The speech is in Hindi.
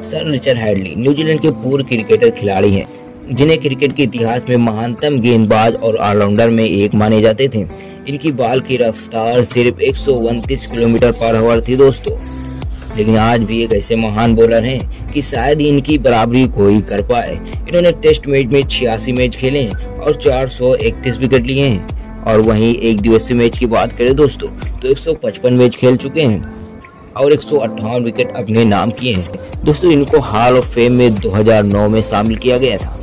सर रिचर्ड हैडली न्यूजीलैंड के पूर्व क्रिकेटर खिलाड़ी हैं, जिन्हें क्रिकेट के इतिहास में महानतम गेंदबाज और ऑलराउंडर में एक माने जाते थे। इनकी बॉल की रफ्तार सिर्फ 129 किलोमीटर पर आवर थी दोस्तों, लेकिन आज भी एक ऐसे महान बॉलर हैं कि शायद इनकी बराबरी कोई कर पाए। इन्होंने टेस्ट मैच में 86 मैच खेले हैं और 431 विकेट लिए हैं, और वहीं एक दिवसीय मैच की बात करें दोस्तों तो 155 मैच खेल चुके हैं और 158 विकेट अपने नाम किए हैं। दोस्तों इनको हॉल ऑफ फेम में 2009 में शामिल किया गया था।